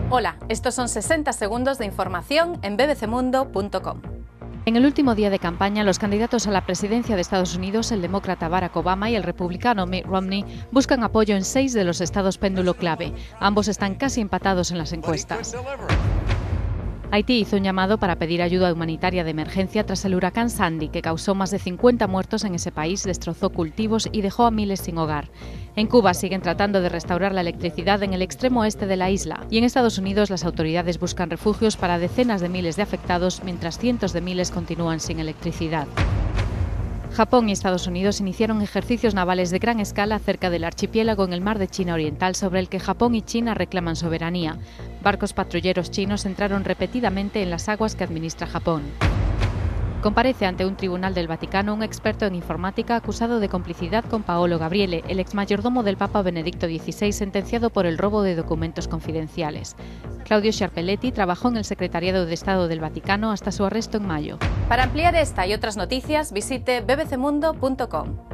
Hola, estos son 60 segundos de información en bbcmundo.com. En el último día de campaña, los candidatos a la presidencia de Estados Unidos, el demócrata Barack Obama y el republicano Mitt Romney, buscan apoyo en 6 de los estados péndulo clave. Ambos están casi empatados en las encuestas. Haití hizo un llamado para pedir ayuda humanitaria de emergencia tras el huracán Sandy, que causó más de 50 muertos en ese país, destrozó cultivos y dejó a miles sin hogar. En Cuba siguen tratando de restaurar la electricidad en el extremo oeste de la isla. Y en Estados Unidos las autoridades buscan refugios para decenas de miles de afectados, mientras cientos de miles continúan sin electricidad. Japón y Estados Unidos iniciaron ejercicios navales de gran escala cerca del archipiélago en el mar de China Oriental, sobre el que Japón y China reclaman soberanía. Barcos patrulleros chinos entraron repetidamente en las aguas que administra Japón. Comparece ante un tribunal del Vaticano un experto en informática acusado de complicidad con Paolo Gabriele, el exmayordomo del Papa Benedicto XVI, sentenciado por el robo de documentos confidenciales. Claudio Sciarpelletti trabajó en el Secretariado de Estado del Vaticano hasta su arresto en mayo. Para ampliar esta y otras noticias, visite bbcmundo.com.